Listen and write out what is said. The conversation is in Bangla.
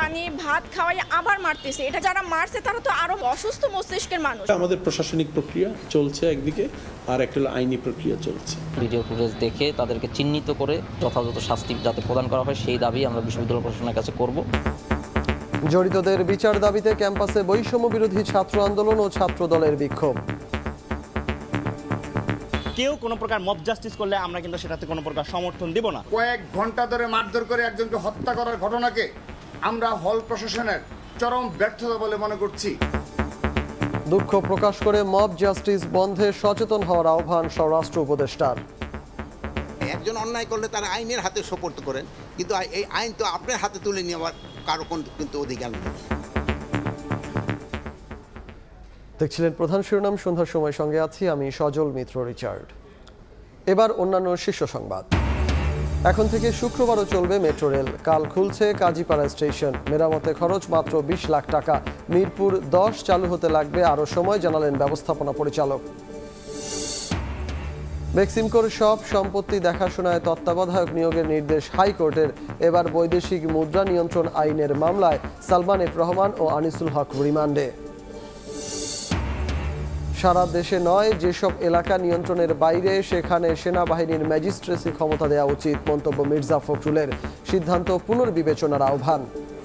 পানি ভাত খাওয়াই আবার মারতেছে। এটা যারা মারছে তারা তো আরো অসুস্থ মস্তিষ্কের মানুষ। আমাদের প্রশাসনিক প্রক্রিয়া চলছে একদিকে, আর একটা হলো আইনি প্রক্রিয়া চলছে। ভিডিও ফুটেজ দেখে তাদেরকে চিহ্নিত করে যথাযথ শাস্তি যাতে প্রদান করা হয় সেই দাবি আমরা বিশ্ববিদ্যালয় প্রশাসনের কাছে করব। জড়িতদের বিচার দাবিতে ক্যাম্পাসে বৈষম্য বিরোধী ছাত্র আন্দোলন ও ছাত্র দলের বিক্ষোভ। কেউ কোনো প্রকার মব জাস্টিস করলে আমরা কিন্তু সেটাতে কোনো প্রকার সমর্থন দেব না। কয়েক ঘন্টা ধরে মারধর করে একজনকে হত্যা করার ঘটনাকে আমরা হল প্রশাসনের চরম ব্যর্থতা বলে মনে করছি। দুঃখ প্রকাশ করে মব জাস্টিস বন্ধে সচেতন হওয়ার আহ্বান স্বরাষ্ট্র উপদেষ্টার। একজন অন্যায় করলে তার আইনের হাতে সোপর্দ করেন, কিন্তু এই আইন তো আপনার হাতে তুলে নেওয়ার কারো কিন্তু অধিকার নেই। দেখছিলেন প্রধান শিরোনাম, সন্ধ্যার সময় সঙ্গে আছি আমি সজল মিত্র রিচার্ড। এবার অন্যান্য শীর্ষ সংবাদ। এখন থেকে শুক্রবারও চলবে মেট্রো রেল। কাল খুলছে কাজীপাড়া স্টেশন। মেরামতে খরচ মাত্র 20 লাখ টাকা। মিরপুর 10 চালু হতে লাগবে আরও সময়, জানালেন ব্যবস্থাপনা পরিচালক। বেক্সিমকোর সব সম্পত্তি দেখাশোনায় তত্ত্বাবধায়ক নিয়োগের নির্দেশ হাইকোর্টের। এবার বৈদেশিক মুদ্রা নিয়ন্ত্রণ আইনের মামলায় সালমান এফ রহমান ও আনিসুল হক রিমান্ডে। সারা দেশে নয়, যেসব এলাকা নিয়ন্ত্রণের বাইরে সেখানে সেনাবাহিনীর ম্যাজিস্ট্রেসি ক্ষমতা দেওয়া উচিত, মন্তব্য মির্জা ফখরুলের। সিদ্ধান্ত পুনর্বিবেচনার আহ্বান।